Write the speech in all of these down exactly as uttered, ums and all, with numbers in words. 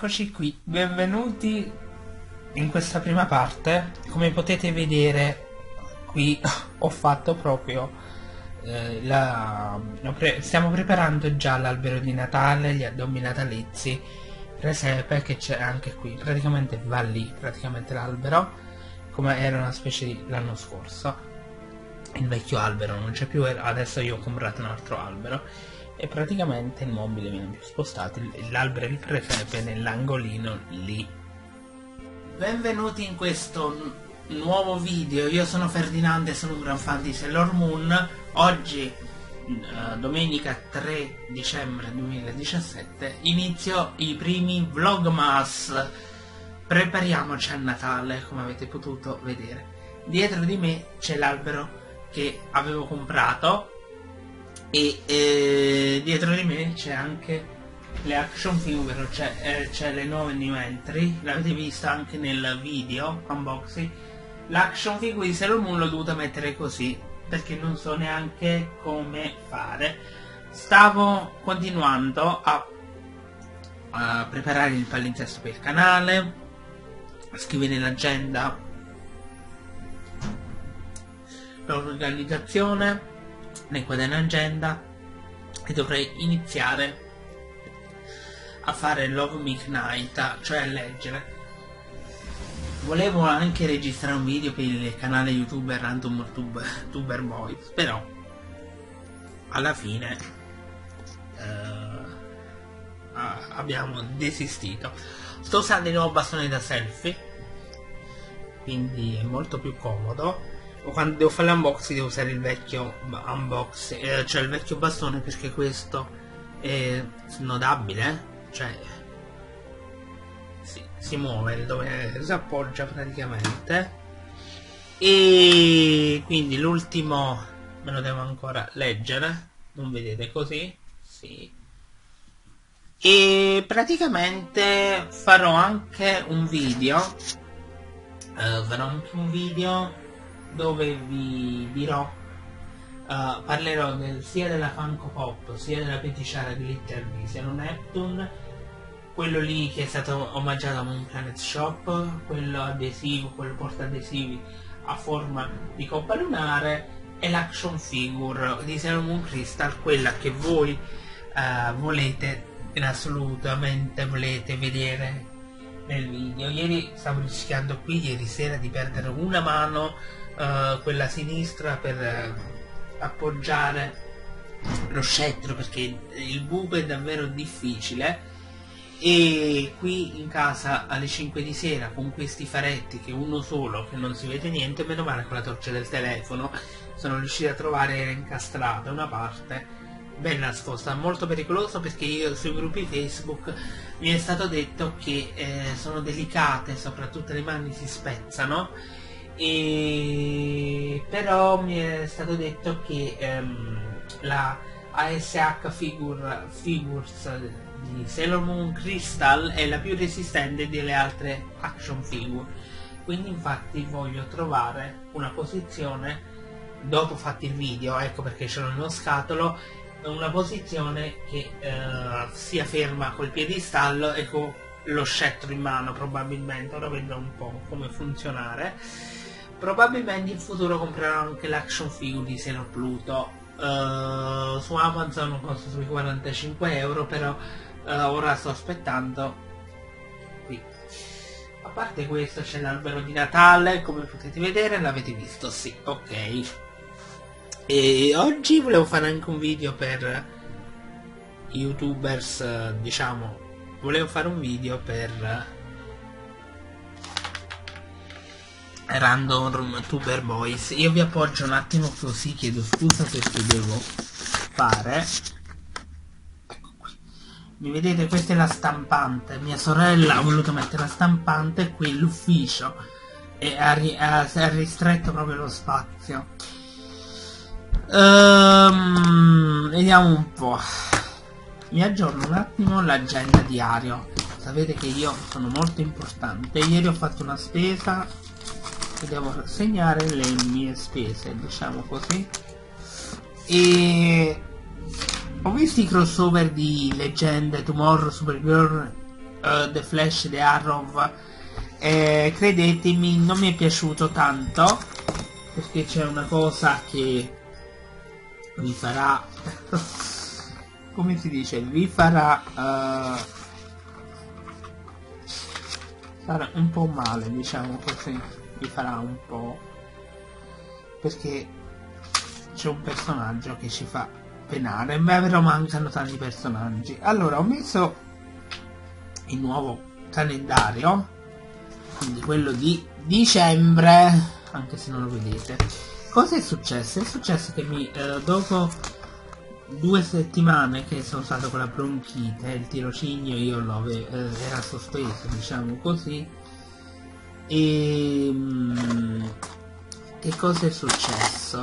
Eccoci qui, benvenuti in questa prima parte. Come potete vedere qui ho fatto proprio eh, la, la pre stiamo preparando già l'albero di Natale, gli addobbi natalizi, presepe, che c'è anche qui, praticamente va lì praticamente l'albero, come era una specie di l'anno scorso. Il vecchio albero non c'è più, adesso io ho comprato un altro albero e praticamente il mobile viene più spostato, l'albero di presepe nell'angolino lì. Benvenuti in questo nuovo video. Io sono Ferdinando e sono un gran fan di Sailor Moon. Oggi uh, domenica tre dicembre duemiladiciassette inizio i primi vlogmas. Prepariamoci a Natale, come avete potuto vedere. Dietro di me c'è l'albero che avevo comprato e eh, dietro di me c'è anche le action figure, c'è eh, le nuove new entry, l'avete vista anche nel video unboxing. L'action figure di Sailor Moon l'ho dovuta mettere così perché non so neanche come fare. Stavo continuando a, a preparare il palinsesto per il canale, a scrivere l'agenda, l'organizzazione nei quaderni agenda, e dovrei iniziare a fare Love Midnight, cioè a leggere. Volevo anche registrare un video per il canale YouTube Random Tuber, Tuber Boys, però alla fine uh, abbiamo desistito. Sto usando il nuovo bastone da selfie, quindi è molto più comodo. Quando devo fare l'unboxing devo usare il vecchio unboxing, eh, cioè il vecchio bastone, perché questo è snodabile, cioè si, si muove dove si appoggia praticamente. E quindi l'ultimo me lo devo ancora leggere, non vedete così? Sì. E praticamente farò anche un video, eh, farò anche un video dove vi dirò, uh, parlerò del, sia della Funko Pop sia della peticciara Glitter di Sailor Neptune, quello lì che è stato omaggiato a Moon Planet Shop, quello adesivo, quello portaadesivi a forma di coppa lunare, e l'action figure di Sailor Moon Crystal, quella che voi uh, volete, assolutamente volete vedere nel video. Ieri stavo rischiando qui, ieri sera, di perdere una mano, Uh, quella sinistra, per uh, appoggiare lo scettro, perché il buco è davvero difficile. E qui in casa alle cinque di sera con questi faretti, che uno solo, che non si vede niente, meno male con la torcia del telefono sono riuscito a trovare, era incastrata una parte ben nascosta, molto pericoloso, perché io sui gruppi Facebook mi è stato detto che eh, sono delicate, soprattutto le mani si spezzano. E però mi è stato detto che um, la A S H Figure, Figures di Sailor Moon Crystal è la più resistente delle altre action figure, quindi infatti voglio trovare una posizione, dopo fatti il video, ecco perché ce l'ho nello scatolo, una posizione che uh, sia ferma col piedistallo e con lo scettro in mano. Probabilmente ora vedrò un po' come funzionare. Probabilmente in futuro comprerò anche l'action figure di Sailor Pluto. Uh, su Amazon costa sui quarantacinque euro, però uh, ora sto aspettando qui. A parte questo c'è l'albero di Natale, come potete vedere, l'avete visto? Sì, ok. E oggi volevo fare anche un video per youtubers, diciamo, volevo fare un video per Random Tuber Boys. Io vi appoggio un attimo così, chiedo scusa se che devo fare. Ecco qui, mi vedete, questa è la stampante. Mia sorella ha voluto mettere la stampante qui, l'ufficio, e ha, ri ha, ha ristretto proprio lo spazio. Um, vediamo un po', mi aggiorno un attimo l'agenda diario. Sapete che io sono molto importante. Ieri ho fatto una spesa e devo segnare le mie spese, diciamo così, e ho visto i crossover di Leggende, Tomorrow, Supergirl, uh, The Flash, The Arrow, eh, credetemi non mi è piaciuto tanto, perché c'è una cosa che vi farà come si dice, vi farà uh, fare un po' male, diciamo così, vi farà un po', perché c'è un personaggio che ci fa penare, ma però mancano tanti personaggi. Allora ho messo il nuovo calendario, quindi quello di dicembre, anche se non lo vedete. Cosa è successo? È successo che mi eh, dopo due settimane che sono stato con la bronchite, il tirocinio io lo avevo, eh, era sospeso, diciamo così, e mm, che cosa è successo?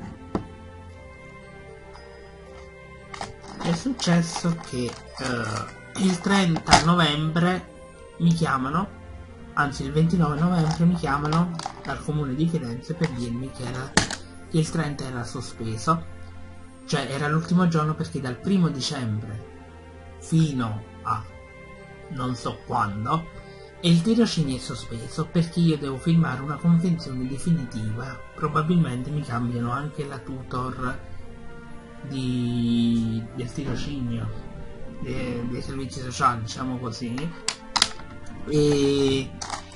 È successo che eh, il trenta novembre mi chiamano, anzi il ventinove novembre mi chiamano dal comune di Firenze per dirmi che, era, che il trenta era sospeso, cioè era l'ultimo giorno, perché dal primo dicembre fino a non so quando il tirocinio è sospeso, perché io devo firmare una convenzione definitiva, probabilmente mi cambiano anche la tutor di, del tirocinio, dei, dei servizi sociali, diciamo così, e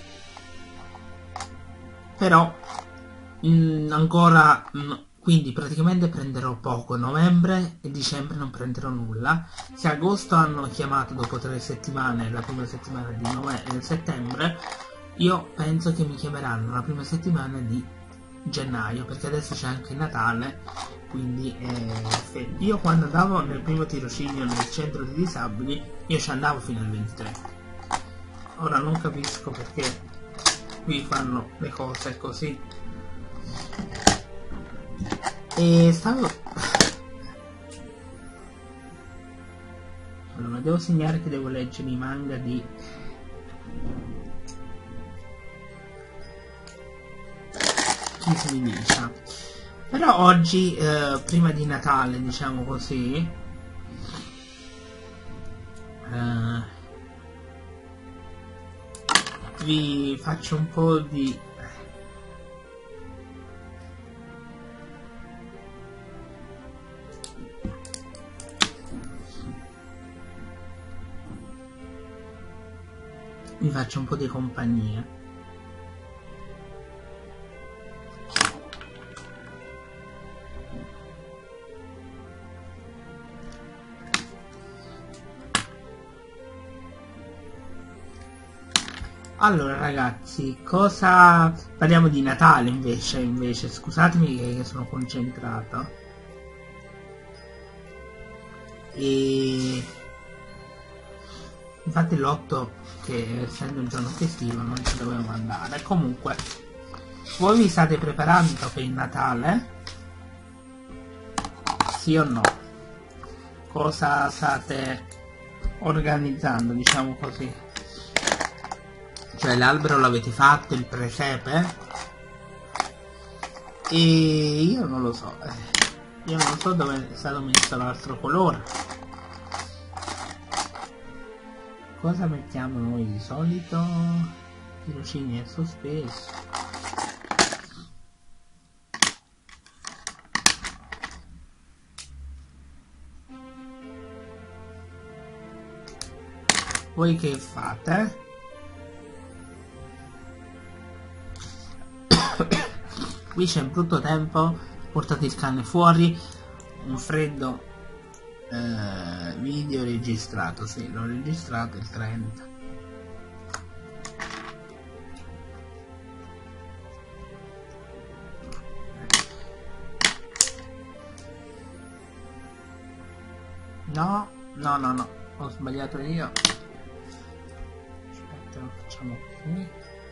però mh, ancora mh, quindi praticamente prenderò poco. Novembre e dicembre non prenderò nulla. Se agosto hanno chiamato dopo tre settimane, la prima settimana di nove- settembre, io penso che mi chiameranno la prima settimana di gennaio, perché adesso c'è anche Natale, quindi eh, io quando andavo nel primo tirocinio nel centro di disabili io ci andavo fino al ventitré. Ora non capisco perché qui fanno le cose così. E stavo allora devo segnare che devo leggere i manga di Kiss. Però oggi eh, prima di Natale, diciamo così, eh, vi faccio un po' di vi faccio un po' di compagnia. Allora ragazzi, cosa parliamo di Natale invece, invece scusatemi che sono concentrato. E infatti l'otto, che essendo un giorno festivo non ci dovevamo andare. Comunque voi vi state preparando per il Natale? Sì o no? Cosa state organizzando, diciamo così? Cioè l'albero l'avete fatto, il presepe? E io non lo so, io non so dove è stato messo l'altro colore. Cosa mettiamo noi di solito? Tirocinio è sospeso. Voi che fate? Qui c'è un brutto tempo, portate il cane fuori, un freddo. eh, video registrato, sì, l'ho registrato il trenta. No, no, no, no, ho sbagliato io. Aspetta, lo facciamo qui.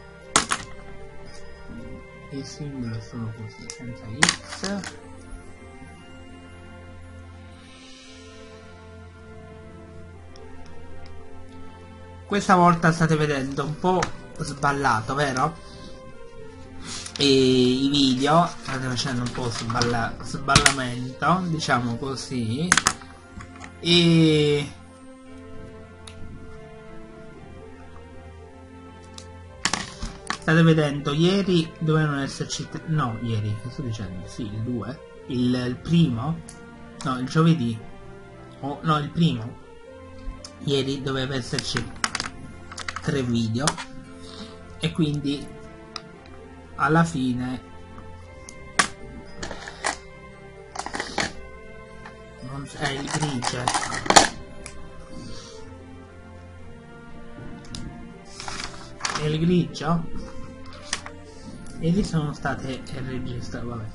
Il simbolo è solo così, senza X. Questa volta state vedendo un po' sballato, vero? E i video state facendo un po' sballa sballamento, diciamo così. E state vedendo, ieri dovevano esserci tre... no, ieri, che sto dicendo? Sì, il due, il, il primo, no, il giovedì, oh, no, il primo, ieri doveva esserci tre video, e quindi alla fine non è il grigio, è il grigio, e lì sono state registrate, vabbè,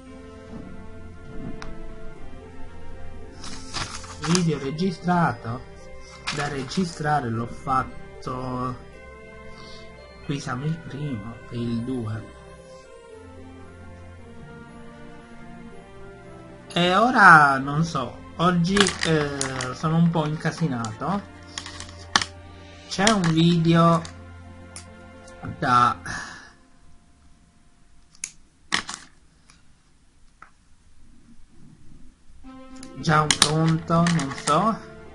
video registrato, da registrare l'ho fatto, qui siamo il primo e il due, e ora non so, oggi eh, sono un po' incasinato, c'è un video da già un pronto, non so,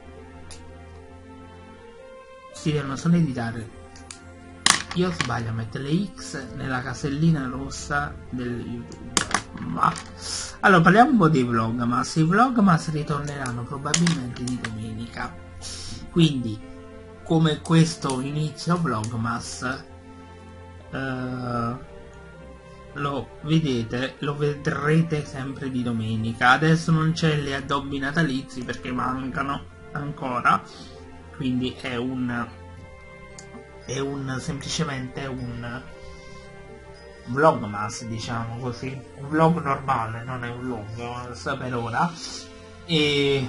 si devono solo editare, io sbaglio a mettere le X nella casellina rossa del YouTube, ma allora parliamo un po' dei vlogmas. I vlogmas ritorneranno probabilmente di domenica, quindi come questo inizio vlogmas uh, lo vedete, lo vedrete sempre di domenica. Adesso non c'è le addobbi natalizi perché mancano ancora, quindi è un è un semplicemente un vlogmas, diciamo così, un vlog normale, non è un vlog per ora. E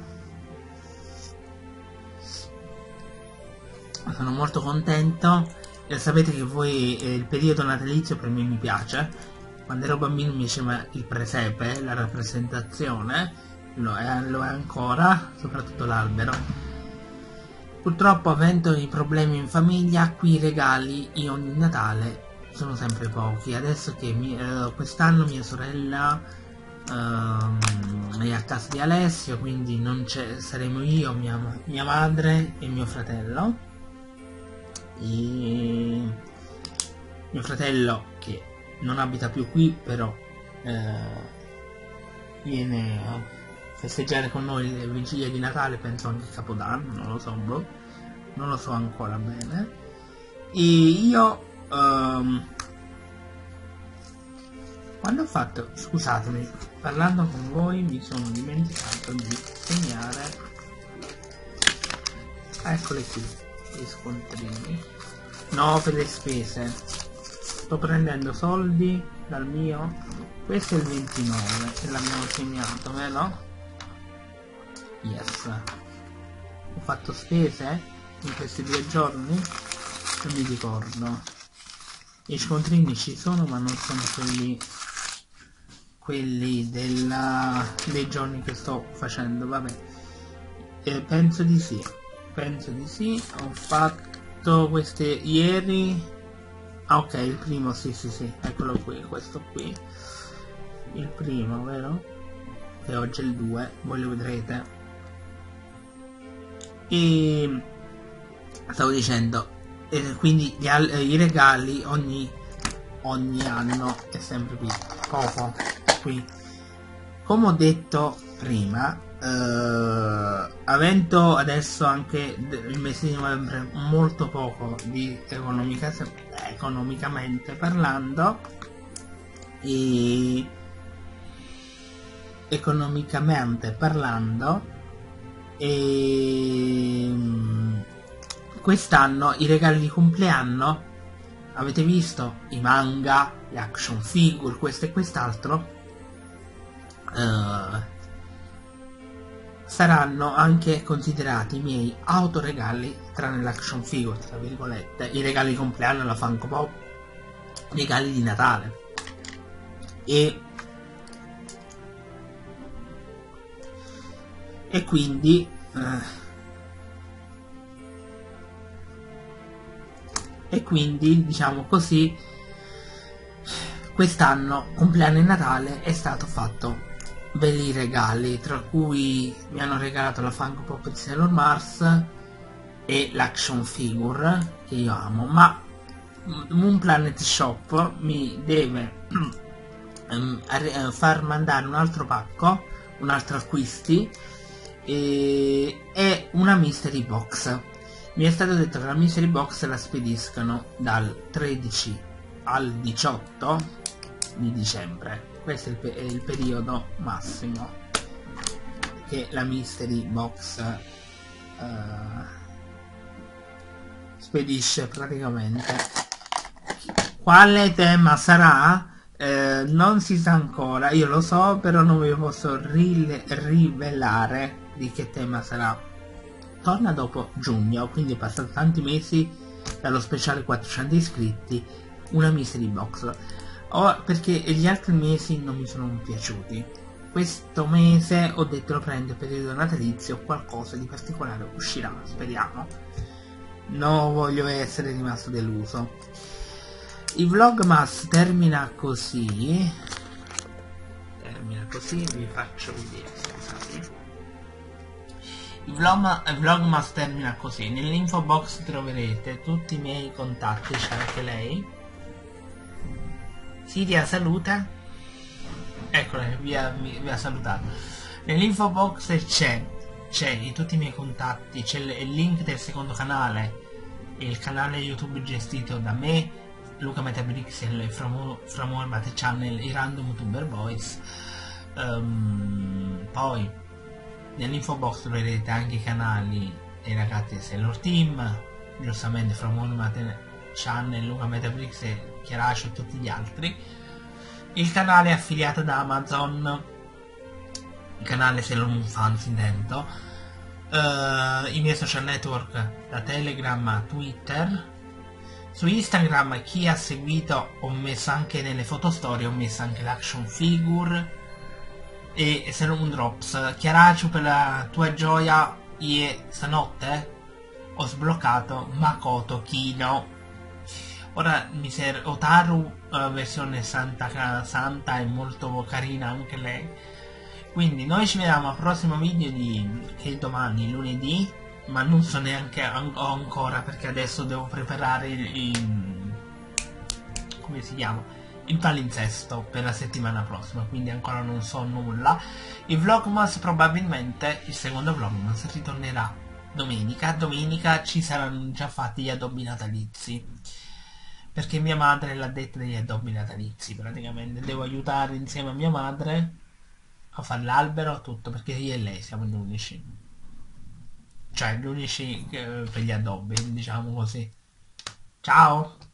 sono molto contento. E sapete che voi eh, il periodo natalizio per me mi piace. Quando ero bambino mi piaceva il presepe, la rappresentazione, lo è, lo è ancora, soprattutto l'albero. Purtroppo, avendo i problemi in famiglia, qui i regali io ogni Natale sono sempre pochi. Adesso che mi, eh, quest'anno mia sorella eh, è a casa di Alessio, quindi non c'è, saremo io, mia, mia madre e mio fratello. E mio fratello, che non abita più qui, però eh, viene a festeggiare con noi le vigilie di Natale, penso anche Capodanno, non lo so, bro, non lo so ancora bene. E io um, quando ho fatto, scusatemi, parlando con voi mi sono dimenticato di segnare, eccole qui gli scontrini, no, per le spese sto prendendo soldi dal mio, questo è il ventinove e l'abbiamo segnato, vero? Yes, ho fatto spese in questi due giorni, non mi ricordo, gli scontrini ci sono ma non sono quelli quelli della, dei giorni che sto facendo, vabbè, eh, penso di sì penso di sì ho fatto queste ieri, ah, ok, il primo, sì sì sì, eccolo qui, questo qui, il primo, vero? E oggi è il due, voi lo vedrete. E stavo dicendo, e quindi gli al i regali ogni ogni anno è sempre qui poco, qui come ho detto prima, eh, avendo adesso anche il mese di novembre molto poco di economica, economicamente parlando, e economicamente parlando e quest'anno i regali di compleanno, avete visto i manga, le action figure, questo e quest'altro, uh, saranno anche considerati i miei autoregali, tranne l'action figure, tra virgolette. I regali di compleanno, la Funko Pop, i regali di Natale. E e quindi uh, e quindi diciamo così, quest'anno compleanno e Natale è stato fatto belli regali, tra cui mi hanno regalato la Funko Pop di Sailor Mars e l'action figure che io amo, ma Moon Planet Shop mi deve um, far mandare un altro pacco, un altro acquisti e, e una mystery box. Mi è stato detto che la mystery box la spediscono dal tredici al diciotto di dicembre. Questo è il, pe è il periodo massimo che la mystery box uh, spedisce praticamente. Quale tema sarà? Eh, non si sa ancora, io lo so, però non vi posso rivelare di che tema sarà. Torna dopo giugno, quindi è passato tanti mesi dallo speciale quattrocento iscritti, una mystery box. Oh, perché gli altri mesi non mi sono piaciuti. Questo mese ho detto lo prendo il periodo natalizio, qualcosa di particolare uscirà, speriamo. Non voglio essere rimasto deluso. Il Vlogmas termina così. Termina così, vi faccio vedere, scusate. Il, vlog, il Vlogmas termina così. Nell'info box troverete tutti i miei contatti, c'è anche lei. Siria saluta. Eccola, vi ha, vi ha salutato. Nell'info box c'è c'è tutti i miei contatti, c'è il link del secondo canale, il canale YouTube gestito da me, Luca Metabrixel e From Mate Channel, i Random YouTuber Boys. Um, poi nell'info box troverete anche i canali dei ragazzi di Sailor Team, giustamente From Mate Channel, Luca Metabrixel, Chiaracio e tutti gli altri. Il canale è affiliato da Amazon, il canale Sailor Moon Fans intendo, uh, i miei social network da Telegram a Twitter. Su Instagram, chi ha seguito, ho messo anche nelle fotostorie, ho messo anche l'action figure e Sailor Moon Drops. Chiaracio, per la tua gioia, ieri stanotte ho sbloccato Makoto Kino. Ora mi serve Otaru, uh, versione Santa, Santa, è molto carina anche lei. Quindi noi ci vediamo al prossimo video di che è domani, lunedì, ma non so neanche an ancora perché adesso devo preparare il, il come si chiama? Il palinsesto per la settimana prossima, quindi ancora non so nulla. Il Vlogmas probabilmente, il secondo Vlogmas ritornerà domenica. Domenica ci saranno già fatti gli addobbi natalizi, perché mia madre l'ha detta degli addobbi natalizi, praticamente devo aiutare insieme a mia madre a fare l'albero, tutto, perché io e lei siamo gli unici, cioè gli unici eh, per gli addobbi, diciamo così. Ciao!